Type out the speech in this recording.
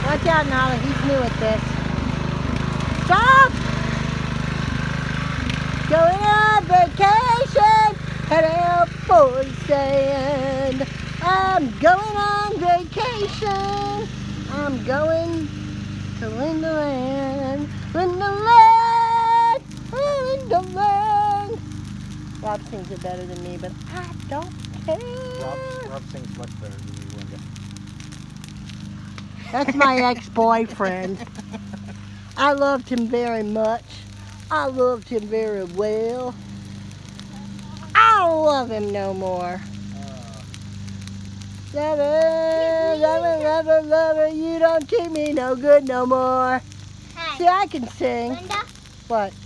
Watch out, Nala. He's new at this. Stop! Going on vacation, heading out for sand. I'm going on vacation. I'm going to Lindaland. Lindaland, Lindaland. Rob sings it better than me, but I don't care. Rob sings much better than you, Linda. That's my ex-boyfriend. I loved him very much. I loved him very well. I don't love him no more. Lover, lover, lover, lover, you don't treat me no good no more. Hey. See, I can sing. Linda, What?